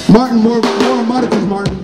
Martin, more marches, Martin.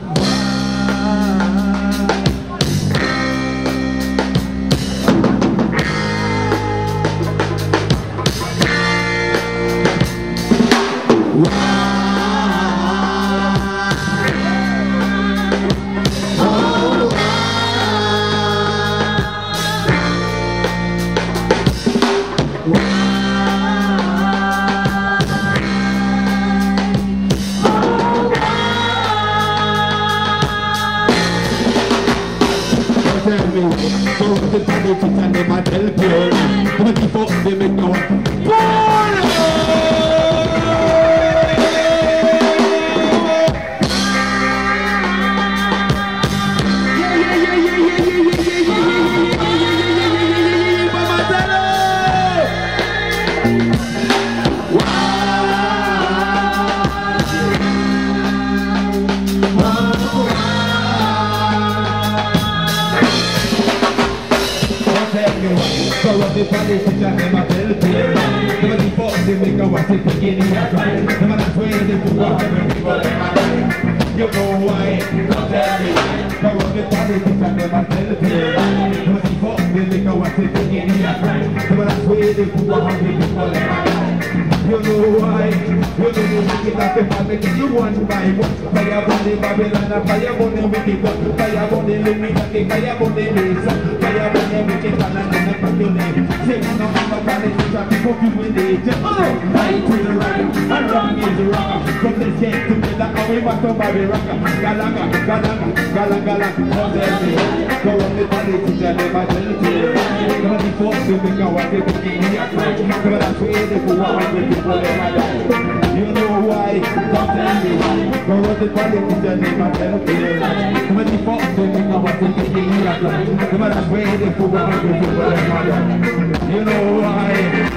You know why? Don't tell me why. But what the politics and them are tell the people. But the fuck they make a what's it again in your crime. But that's where they put 100 people in my life. You know why? You know the wicked of the family. You one by one. Fire burn Babylon and fire burn the wicked one. Fire burn the Illuminati, fire burn the Mason. Fire burn the wicked one and then fuck your name. Say no more politics and fuck you with it. Right to the right and wrong is wrong. From the shade to the that we want to Babylon. Galanga, galanga, galanga, don't tell me. Go on the politics and them I tell you. Come on the folks who think I want to be in your crime. Come on that's where they put 100 people in my life. You know why? Don't tell me why. Go on the politics and them I tell you. Come on the folks who think I want to be in your crime. Come on that's where they put 100 people in my life. You know why?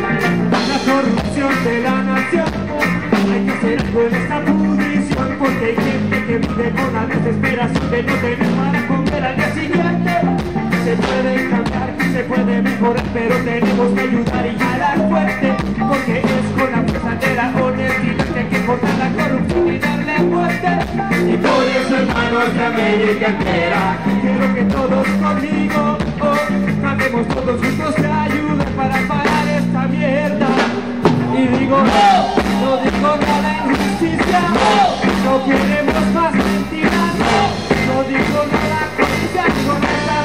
La corrupción de la nación. Hay que hacer algo en esta pudrición porque hay gente que vive con la desesperación de no tener para comer al día siguiente. Se puede cambiar, se puede mejorar, pero tenemos que ayudar y jalar fuerte porque es con la fuerza de la honestidad que hay que cortar la corrupción y darle muerte. Y por eso, hermanos de América entera, quiero que todos conmigo cantemos todos juntos que ayuden para parar esta mierda. Y digo no digo nada injusticia, no queremos más mentiras, no digo nada con esa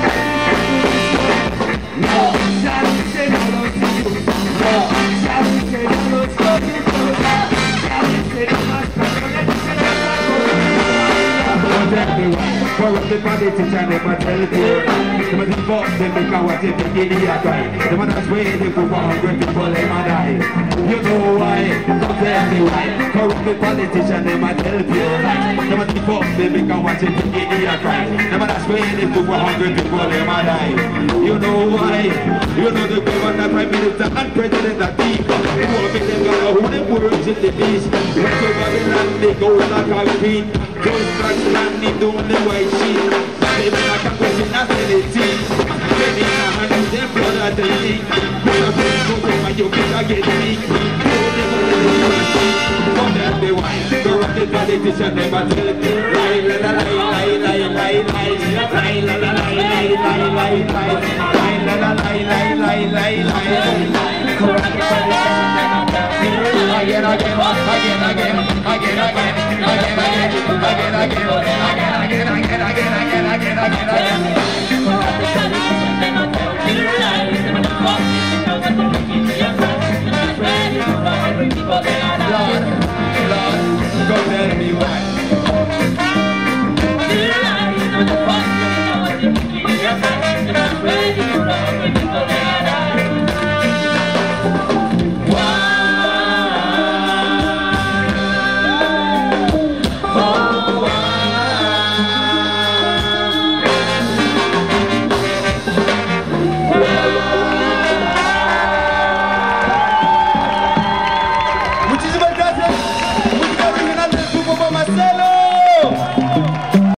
ya dicen los injustos, ya dicen los corruptos, ya dicen más cabrones que la corrupción. Corrupted politics and them I tell the truth. Them a default, they make a what if they get the right. Them a that's where they put 100 people in my life. You know why? Don't tell me why. Corrupted politics and them I tell the truth. Them a default, they make a what if they get the right. Them a that's where they put 100 people in my life. You know why? You know the governor, prime minister and president that people. They won't make them gonna who them words in the beast. What's over the land, they go like a repeat. Don't start standing down the white sheet. They make a question ability. Then in a hand with them blood at the leak. When a friend goes over you better get weak. Don't never let it proceed. Don't let me whine. Corrupted politician never tell it. Lie, la la lie, lie, lie, lie, lie. Lie, la la lie, lie, lie, lie, lie. Lie, la la lie, lie, lie, lie, lie. Corrupted politician never tell it. Again, again, again, again, again, again, again, again, again, again, again, again, again, again, again, again, again, again.